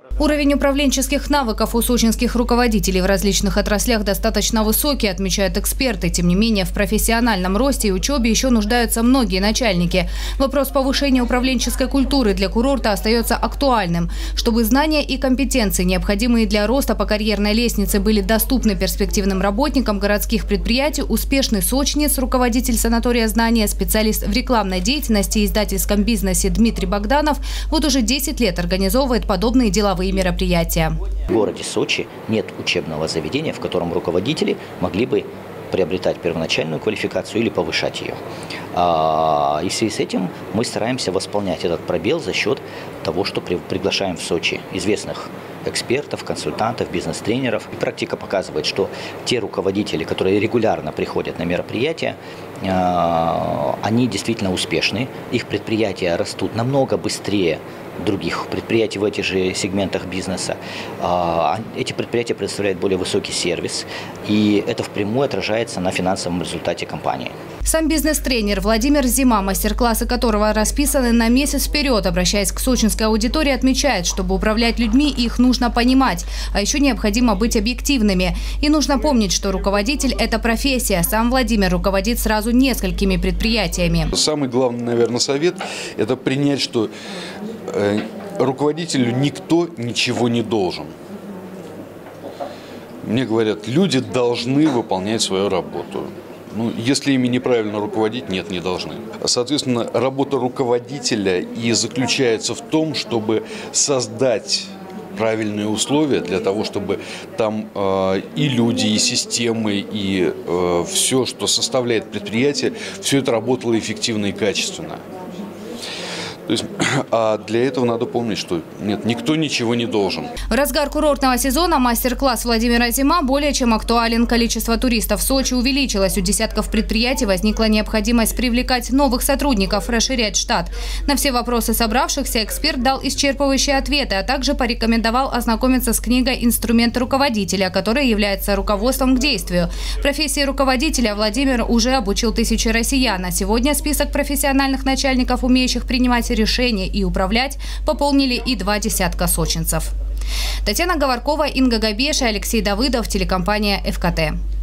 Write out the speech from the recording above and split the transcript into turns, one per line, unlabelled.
Уровень управленческих навыков у сочинских руководителей в различных отраслях достаточно высокий, отмечают эксперты. Тем не менее, в профессиональном росте и учебе еще нуждаются многие начальники. Вопрос повышения управленческой культуры для курорта остается актуальным. Чтобы знания и компетенции, необходимые для роста по карьерной лестнице, были доступны перспективным работникам городских предприятий, успешный сочинец, руководитель санатория «Знания», специалист в рекламной деятельности и издательском бизнесе Дмитрий Богданов вот уже 10 лет организовывает подобные деловые мероприятия.
В городе Сочи нет учебного заведения, в котором руководители могли бы приобретать первоначальную квалификацию или повышать ее. И в связи с этим мы стараемся восполнять этот пробел за счет того, что приглашаем в Сочи известных экспертов, консультантов, бизнес-тренеров. И практика показывает, что те руководители, которые регулярно приходят на мероприятия, они действительно успешны. Их предприятия растут намного быстрее других предприятий в этих же сегментах бизнеса. Эти предприятия предоставляют более высокий сервис, и это впрямую отражается на финансовом результате компании.
Сам бизнес-тренер Владимир Зима, мастер-классы которого расписаны на месяц вперед, обращаясь к сочинской аудитории, отмечает, чтобы управлять людьми, их нужно понимать, а еще необходимо быть объективными. И нужно помнить, что руководитель – это профессия. Сам Владимир руководит сразу несколькими предприятиями.
Самый главный, наверное, совет – это принять, что руководителю никто ничего не должен. Мне говорят, люди должны выполнять свою работу. Если ими неправильно руководить, нет, не должны. Соответственно, работа руководителя и заключается в том, чтобы создать правильные условия для того, чтобы там и люди, и системы, и все, что составляет предприятие, все это работало эффективно и качественно. То есть, а для этого надо помнить, что нет, никто ничего не должен.
В разгар курортного сезона мастер-класс Владимира Зима более чем актуален. Количество туристов в Сочи увеличилось. У десятков предприятий возникла необходимость привлекать новых сотрудников, расширять штат. На все вопросы собравшихся эксперт дал исчерпывающие ответы, а также порекомендовал ознакомиться с книгой «Инструмент руководителя», которая является руководством к действию. Профессии руководителя Владимир уже обучил тысячи россиян. А сегодня список профессиональных начальников, умеющих принимать решения и управлять, пополнили и 2 десятка сочинцев. Татьяна Говоркова, Инга Габеша, Алексей Давыдов, телекомпания ФКТ.